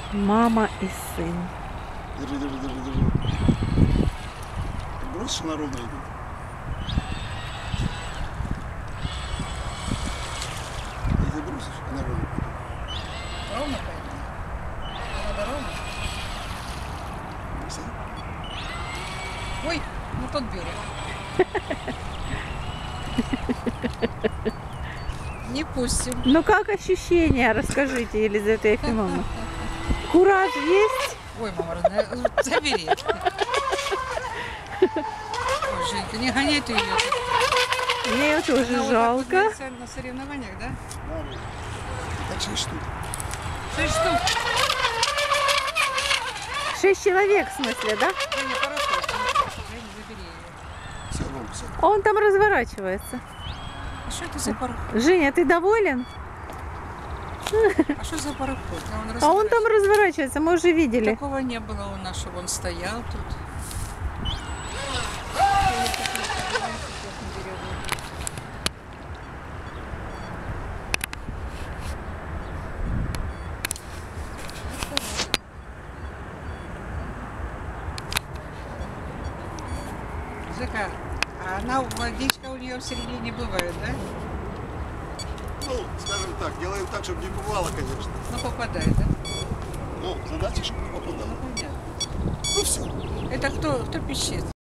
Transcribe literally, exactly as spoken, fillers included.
Мама и сын. Держи, держи, держи, держи. Ты бросишь, она ровно идет. Если бросишь, она ровно пойдет. Ровно пойдет? Надо ровно? Бросай. Ой, ну тот берег. Не пустим. Ну как ощущения, расскажите, Елизавета Ефимовна. Кураж есть? Ой, мама, разна- забери. Ой, Женька, не гоняй ты ее. Мне ее тоже Она вот жалко. так вот на, на соревнованиях, да? Да, Роза. Так шесть штук. Шесть штук. Шесть человек, в смысле, да? Женя, хорошо. Женя, забери ее. Все, Ром, все. А он там разворачивается. А что это за пароход? Женя, ты доволен? А что за пароход? А он, А он там разворачивается, мы уже видели. Такого не было у нас, чтобы он стоял тут. Зыка, а она, водичка у нее в середине бывает, да? Ну, скажем так, делаем так, чтобы не бывало, конечно. Ну, попадает, да? Ну, задача, чтобы не попадало. Ну, понятно. Ну, все. Это кто, кто пищит?